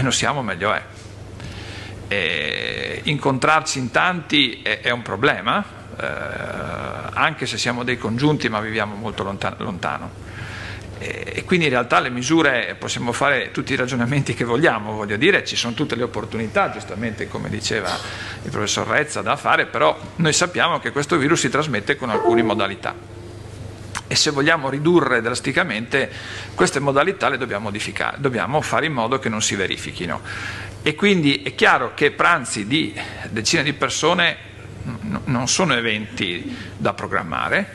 meno siamo meglio è. Incontrarci in tanti è un problema, anche se siamo dei congiunti ma viviamo molto lontano. E quindi in realtà le misure, possiamo fare tutti i ragionamenti che vogliamo, voglio dire, ci sono tutte le opportunità, giustamente come diceva il professor Rezza, da fare, però noi sappiamo che questo virus si trasmette con alcune modalità e se vogliamo ridurre drasticamente queste modalità le dobbiamo modificare, dobbiamo fare in modo che non si verifichino. E quindi è chiaro che pranzi di decine di persone non sono eventi da programmare,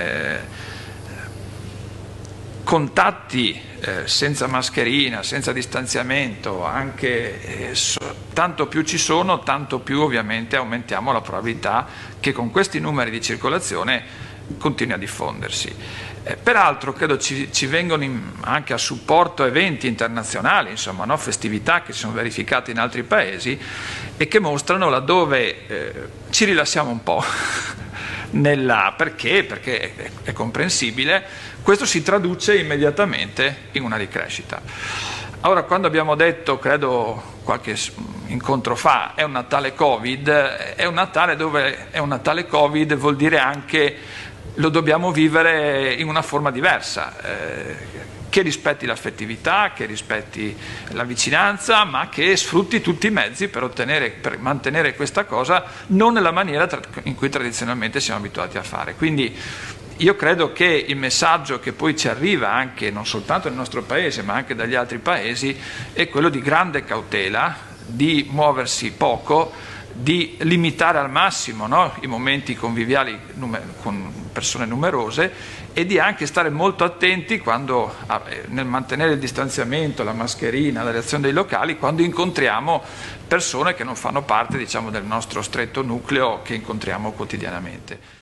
contatti senza mascherina, senza distanziamento, anche tanto più ci sono, tanto più ovviamente aumentiamo la probabilità che con questi numeri di circolazione continui a diffondersi. Peraltro credo ci vengono anche a supporto eventi internazionali, insomma, no? Festività che si sono verificate in altri paesi e che mostrano laddove ci rilassiamo un po'. Perché? Perché è comprensibile, questo si traduce immediatamente in una ricrescita. Ora, quando abbiamo detto, credo qualche incontro fa, è un Natale Covid, è un Natale dove è un Natale Covid vuol dire anche lo dobbiamo vivere in una forma diversa, che rispetti l'affettività, che rispetti la vicinanza, ma che sfrutti tutti i mezzi per mantenere questa cosa non nella maniera in cui tradizionalmente siamo abituati a fare. Quindi io credo che il messaggio che poi ci arriva anche non soltanto nel nostro paese ma anche dagli altri paesi è quello di grande cautela, di muoversi poco, di limitare al massimo, no? I momenti conviviali con persone numerose e di anche stare molto attenti quando, nel mantenere il distanziamento, la mascherina, la reazione dei locali, quando incontriamo persone che non fanno parte, diciamo, del nostro stretto nucleo che incontriamo quotidianamente.